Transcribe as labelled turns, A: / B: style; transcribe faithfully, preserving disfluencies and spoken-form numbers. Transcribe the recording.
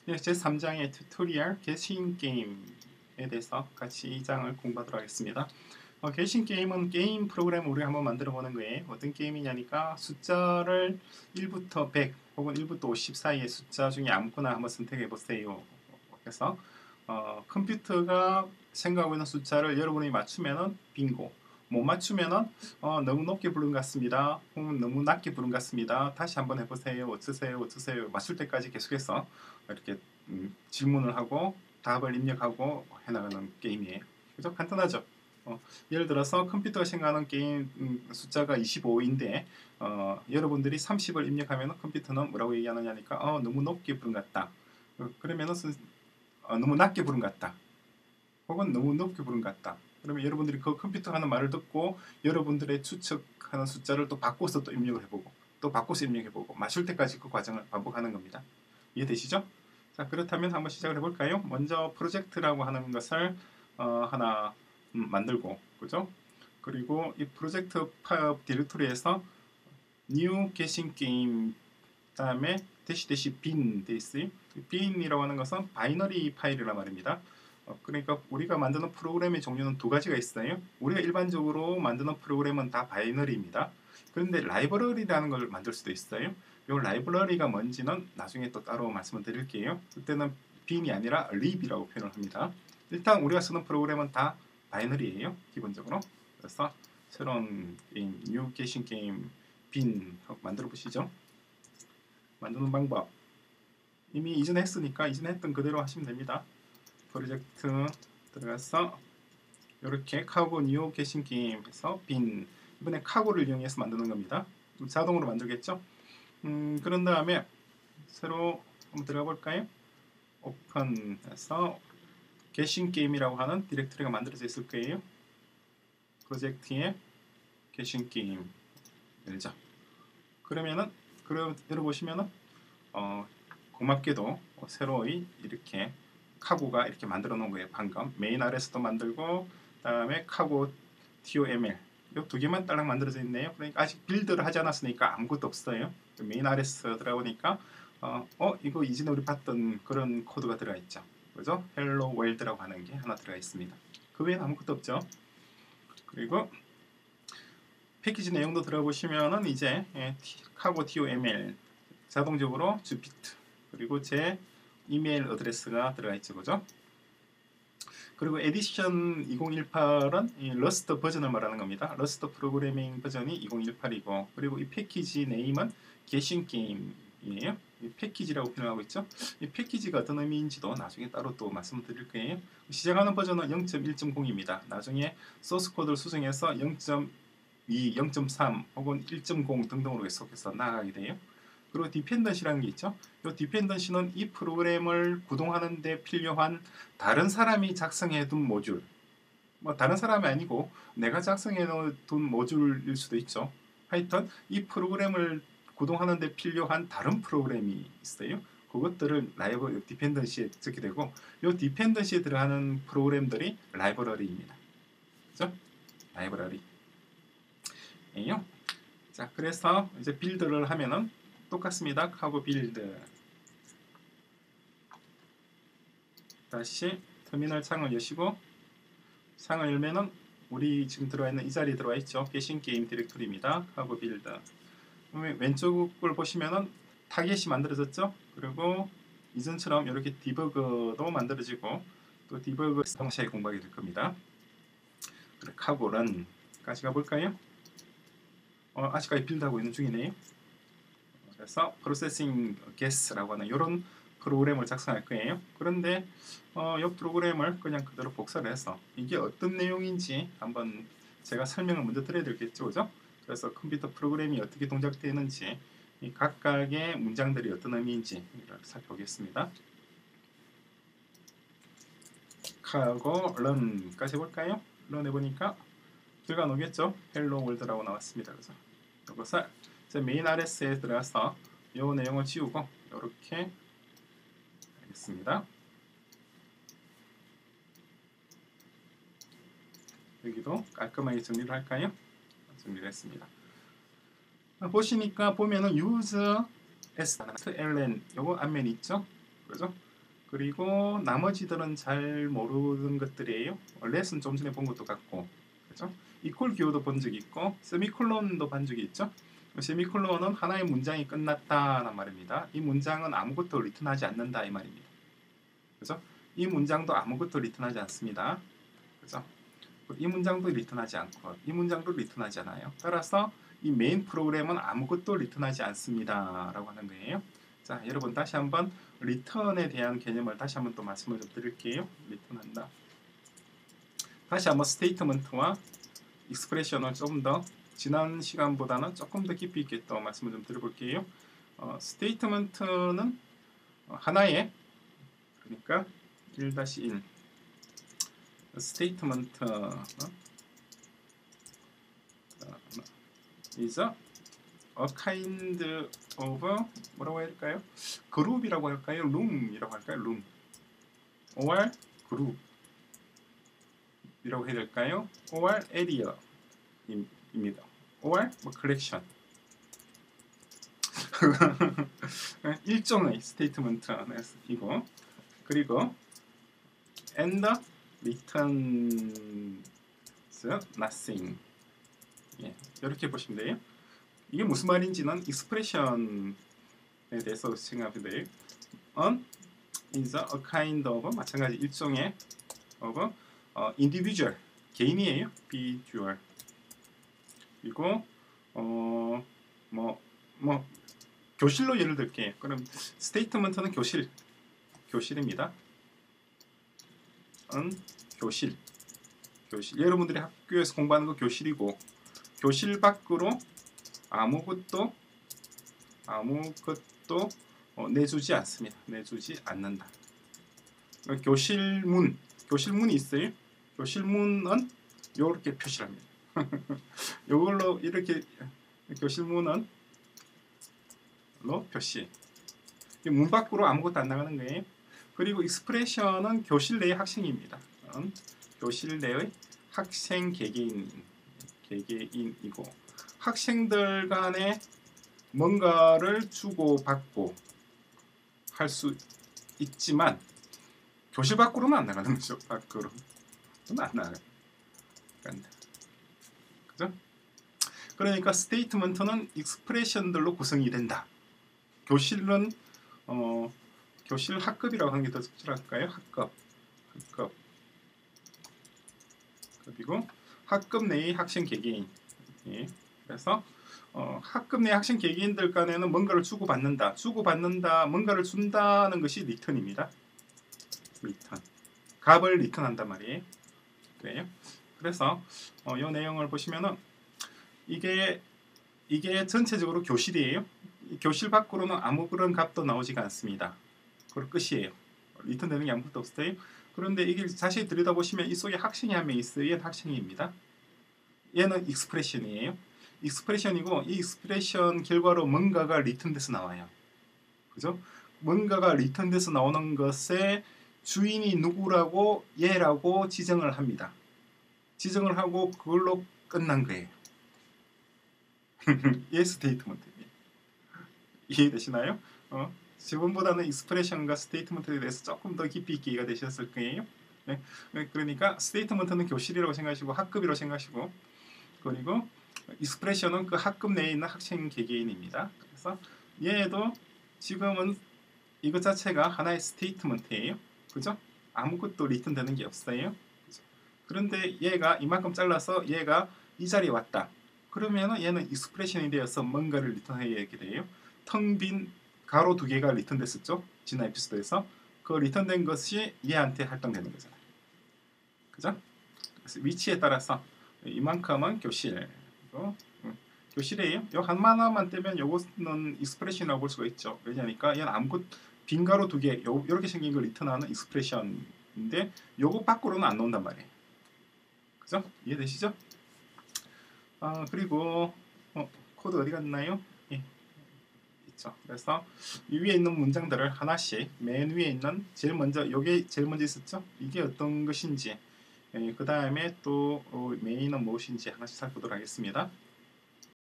A: 제삼 장의 튜토리얼 게싱 게임에 대해서 같이 이 장을 공부하도록 하겠습니다. 어, 게싱 게임은 게임 프로그램을 우리가 한번 만들어 보는 거예요. 어떤 게임이냐니까 숫자를 일부터 백 혹은 일부터 오십 사이의 숫자 중에 아무거나 한번 선택해 보세요. 그래서 어, 컴퓨터가 생각하고 있는 숫자를 여러분이 맞추면은 빙고, 못 맞추면은 어, 너무 높게 부른 것 같습니다. 혹은 너무 낮게 부른 것 같습니다. 다시 한번 해보세요. 어쩌세요? 어쩌세요? 맞출 때까지 계속해서 이렇게 음, 질문을 하고 답을 입력하고 해나가는 게임이에요. 그죠? 간단하죠? 어, 예를 들어서 컴퓨터가 생각하는 게임 음, 숫자가 이십오인데 어, 여러분들이 삼십을 입력하면 컴퓨터는 뭐라고 얘기하느냐니까 어, 너무 높게 부른 것 같다. 어, 그러면은 어, 너무 낮게 부른 것 같다. 혹은 너무 높게 부른 것 같다. 그러면 여러분들이 그 컴퓨터 하는 말을 듣고 여러분들의 추측하는 숫자를 또 바꿔서 또 입력을 해보고 또 바꿔서 입력해보고 맞출 때까지 그 과정을 반복하는 겁니다. 이해되시죠? 자, 그렇다면 한번 시작을 해볼까요? 먼저 프로젝트라고 하는 것을 어, 하나 음, 만들고, 그죠? 그리고 이 프로젝트 파일 디렉토리에서 new 게싱 게임 다음에 대시 대시 빈 돼 있어요. 빈이라고 하는 것은 바이너리 파일이란 말입니다. 어, 그러니까 우리가 만드는 프로그램의 종류는 두 가지가 있어요. 우리가 일반적으로 만드는 프로그램은 다 바이너리입니다. 그런데 라이브러리라는 걸 만들 수도 있어요. 이 라이브러리가 뭔지는 나중에 또 따로 말씀을 드릴게요. 그때는 빈이 아니라 lib이라고 표현을 합니다. 일단 우리가 쓰는 프로그램은 다 바이너리예요. 기본적으로. 그래서 새로운 게임, 뉴 게싱 게임 빈 만들어 보시죠. 만드는 방법 이미 이전에 했으니까 이전에 했던 그대로 하시면 됩니다. 프로젝트 들어가서 이렇게 카고 뉴 게싱 게임 해서 빈 이번에 카고를 이용해서 만드는 겁니다. 자동으로 만들겠죠. 음, 그런 다음에 새로 한번 들어가 볼까요? 오픈해서 게싱 게임이라고 하는 디렉토리가 만들어져 있을 거예요. 프로젝트에 게싱 게임 열자. 그러면은 그럼 열어보시면은 어, 고맙게도 새로이 이렇게 카고가 이렇게 만들어 놓은 거예요. 방금 메인 아레스도 만들고 그다음에 카고 톡 이 두 개만 딸랑 만들어져 있네요. 그러니까 아직 빌드를 하지 않았으니까 아무것도 없어요. 메인 아레스 들어가보니까 어, 어 이거 이전에 우리 봤던 그런 코드가 들어가 있죠. 그죠? 헬로 월드라고 하는 게 하나 들어가 있습니다. 그 외에는 아무것도 없죠. 그리고 패키지 내용도 들어보시면은 이제 카고 톡 자동적으로 주피트 그리고 제 이메일 어드레스가 들어가 있죠. 그죠? 그리고 에디션 이천십팔은 이 러스트 버전을 말하는 겁니다. 러스트 프로그래밍 버전이 이천십팔이고 그리고 이 패키지 네임은 게싱 게임이에요. 이 패키지라고 표현하고 있죠. 이 패키지가 어떤 의미인지도 나중에 따로 또 말씀드릴 거예요. 시작하는 버전은 영 점 일 점 공입니다. 나중에 소스 코드를 수정해서 영 점 이, 영 점 삼 혹은 일 점 공 등등으로 계속해서 나아가게 돼요. 그리고 디펜던시라는 게 있죠. 이 디펜던시는 이 프로그램을 구동하는 데 필요한 다른 사람이 작성해둔 모듈, 뭐 다른 사람이 아니고 내가 작성해둔 모듈일 수도 있죠. 하여튼 이 프로그램을 구동하는 데 필요한 다른 프로그램이 있어요. 그것들을 라이브 디펜던시에 적게 되고 이 디펜던시에 들어가는 프로그램들이 라이브러리입니다. 그죠? 라이브러리. 예요. 자, 그래서 이제 빌드를 하면은 똑같습니다. 카고 빌드 다시 터미널 창을 여시고 창을 열면은 우리 지금 들어와 있는 이 자리에 들어와 있죠. 게싱 게임 디렉토리입니다. 카고 빌드 왼쪽을 보시면은 타겟이 만들어졌죠. 그리고 이전처럼 이렇게 디버거도 만들어지고 또 디버거 동시에 공부하게 될 겁니다. 카고 런까지 가볼까요? 어, 아직까지 빌드하고 있는 중이네요. 그래서 프로세싱 게스라고 하는 이런 프로그램을 작성할 거예요. 그런데 어, 이 프로그램을 그냥 그대로 복사를 해서 이게 어떤 내용인지 한번 제가 설명을 먼저 드려야 되겠죠. 그죠? 그래서 컴퓨터 프로그램이 어떻게 동작되는지 이 각각의 문장들이 어떤 의미인지 살펴보겠습니다. 하고 런까지 해볼까요? 런 해보니까 결과 나오겠죠? 헬로 월드라고 나왔습니다. 그래서 이것을 메인 알에스에 들어가서 이 내용을 지우고 이렇게 하겠습니다. 여기도 깔끔하게 정리를 할까요? 정리를 했습니다. 보시니까 보면은 use s ln 요거 앞면이 있죠? 그죠? 그리고 나머지들은 잘 모르는 것들이에요. 렛은 좀 전에 본 것도 같고, 그죠? 이퀄 기호도 본 적이 있고, 세미콜론도 본 적이 있죠. 세미콜론은 하나의 문장이 끝났다는 말입니다. 이 문장은 아무것도 리턴하지 않는다 이 말입니다. 그죠? 이 문장도 아무것도 리턴하지 않습니다. 그죠? 이 문장도 리턴하지 않고 이 문장도 리턴하지 않아요. 따라서 이 메인 프로그램은 아무것도 리턴하지 않습니다 라고 하는 거예요. 자, 여러분 다시 한번 리턴에 대한 개념을 다시 한번 또 말씀을 좀 드릴게요. 리턴한다. 다시 한번 스테이트먼트와 익스프레션을 좀 더 지난 시간보다는 조금 더 깊이 있게 또 말씀을 좀 드려볼게요. 어, 스테이트먼트는 하나의, 그러니까 일 다시 일 스테이트먼트 is a kind of 뭐라고 해야 될까요? 그룹이라고 할까요? 룸이라고 할까요? 룸 or 그룹이라고 해야 될까요? or area입니다. or 뭐 collection 일종의 스테이트먼트이고, 그리고 and returns nothing. 예, 이렇게 보시면 돼요. 이게 무슨 말인지는 익스프레션에 대해서 생각하면 돼요. On is a kind of 마찬가지 일종의 of 어, individual 개인이에요. individual. 그리고 어, 뭐, 뭐 교실로 예를 들게. 그럼 스테이트먼트는 교실, 교실입니다. 은 교실, 교실. 여러분들이 학교에서 공부하는 거 교실이고, 교실 밖으로 아무것도 아무것도 어, 내주지 않습니다. 내주지 않는다. 교실문, 교실문이 있어요. 교실문은 이렇게 표시합니다. 이걸로 이렇게 교실문은 로 표시. 문 밖으로 아무것도 안 나가는 거예요. 그리고 익스프레션은 교실 내의 학생입니다. 음, 교실 내의 학생 개개인, 개개인이고, 학생들 간에 뭔가를 주고받고 할 수 있지만 교실 밖으로는 안 나가는 거죠. 밖으로는 안 나가요. 그죠? 그러니까 스테이트먼트는 익스프레션들로 구성이 된다. 교실은 어, 교실 학급이라고 하는 게 더 적절할까요? 학급, 학급. 그리고 학급 내의 학생 개개인. 예. 그래서 어, 학급 내 학생 개개인들 간에는 뭔가를 주고받는다. 주고받는다, 뭔가를 준다는 것이 리턴입니다. 리턴. 값을 리턴한단 말이에요. 그래요. 그래서 어, 이 내용을 보시면은 이게 이게 전체적으로 교실이에요. 교실 밖으로는 아무 그런 값도 나오지가 않습니다. 그걸 끝이에요. 리턴되는 게 아무것도 없어요. 그런데 이게 자세히 들여다보시면 이 속에 학생이 한 명 있어요. 얘는 학생입니다. 얘는 익스프레션이에요. 익스프레션이고, 이 익스프레션 결과로 뭔가가 리턴돼서 나와요. 그죠? 뭔가가 리턴돼서 나오는 것의 주인이 누구라고 얘라고 지정을 합니다. 지정을 하고 그걸로 끝난 거예요. 얘 스테이트먼트입니다. 이해되시나요? 어? 저번보다는 익스프레션과 스테이트먼트에 대해서 조금 더 깊이 있게 이해가 되셨을 거예요. 네? 그러니까 스테이트먼트는 교실이라고 생각하시고 학급이라고 생각하시고, 그리고 익스프레션은 그 학급 내에 있는 학생 개개인입니다. 그래서 얘도 지금은 이것 자체가 하나의 스테이트먼트예요. 그죠? 아무것도 리턴되는 게 없어요. 그죠? 그런데 얘가 이만큼 잘라서 얘가 이 자리에 왔다. 그러면은 얘는 익스프레션이 되어서 뭔가를 리턴해야 돼요. 텅 빈 가로 두 개가 리턴됐었죠. 지난 에피소드에서. 그 리턴된 것이 얘한테 활동되는 거잖아요. 그죠? 그래서 위치에 따라서 이만큼은 교실, 어? 음, 교실이에요. 요 하나만 떼면 요거는 익스프레션이라고 볼 수가 있죠. 왜냐니까 얘는 아무것 빈 가로 두 개, 요 이렇게 생긴 걸 리턴하는 익스프레션인데 요거 밖으로는 안 나온단 말이에요. 그죠? 이해되시죠? 아, 그리고 어, 코드 어디 갔나요? 예, 있죠. 그래서 이 위에 있는 문장들을 하나씩, 맨 위에 있는 제일 먼저 요게 제일 먼저 있었죠? 이게 어떤 것인지, 예, 그 다음에 또 어, 메인은 무엇인지 하나씩 살펴보도록 하겠습니다.